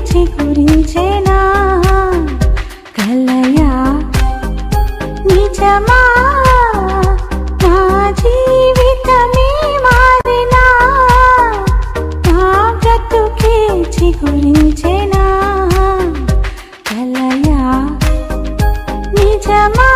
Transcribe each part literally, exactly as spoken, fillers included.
చిగురించెనా కలయా నిజమా నా జీవితమే మారినా నా బ్రతుకే చిగురించెనా కలయా నిజమా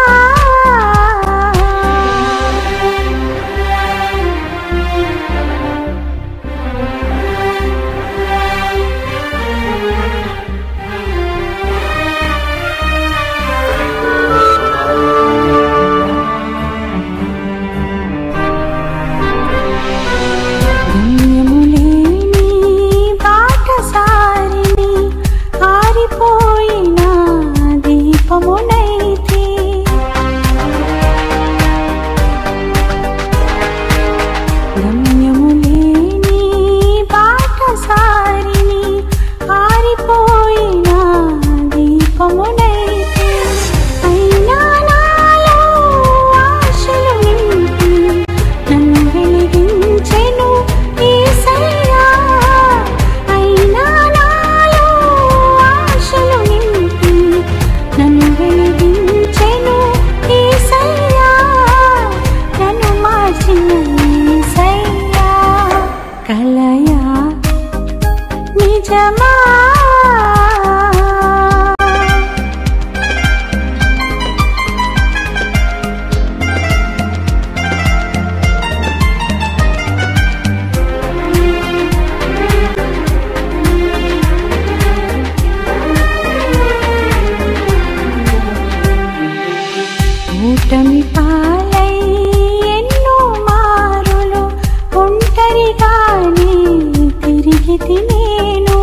కూటమి పాలై ఎన్నో మారులు ఒంటరిగానే తిరిగితి నేను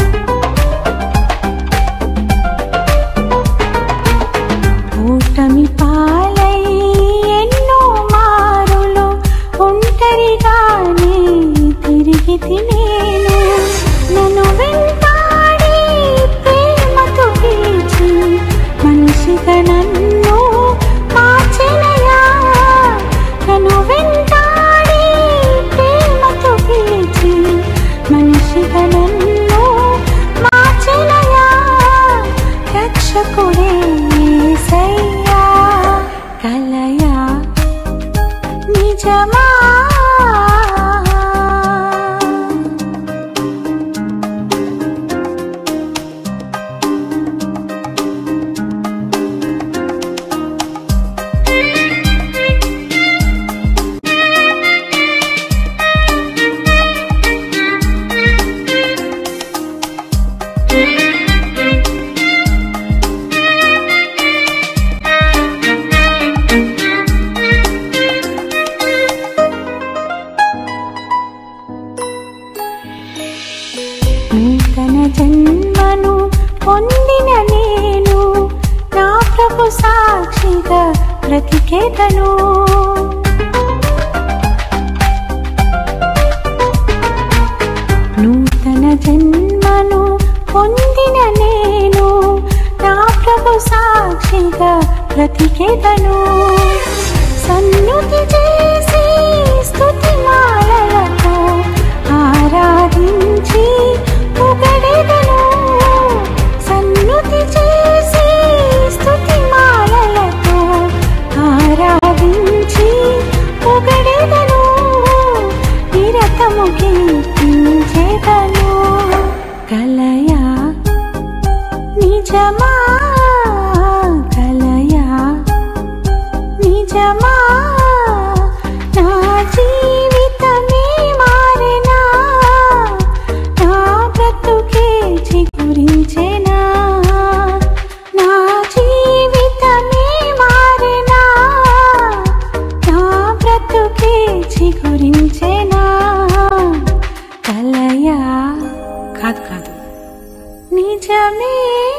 కూటమి పాలై ఎన్నో మారులు ఒంటరిగానే తిరిగితి నేను నన్ను వెంటాడి ప్రేమతో పిలిచి మనిషిగా నన్ను మార్చెనయా నన్ను వెంటాడి ప్రేమతో పిలిచి మనిషిగా నన్ను మార్చెనయా రక్షకుడే యేసయ్యా కలయా నిజమా నూతన జన్మను పొందిన నేను నా ప్రభు సాక్షిగా బ్రతికేదను నూతన జన్మను పొందిన నేను నా ప్రభు సాక్షిగా బ్రతికేదను సన్నుతి చేసి స్తుతి మాలలతో ఆరాధించి పొగడెదను సన్నుతి చేసి స్తుతి మాలలతో ఆరాధించి పొగడెదను నిరతము కీర్తించెదను కలయా నిజమా కలయా నిజమా నా జీవితమే మారెనా నా బ్రతుకే చిగురించెనా నా జీవితమే మారెనా నా బ్రతుకే చిగురించెనా కలయా కాదు కాదు నిజమే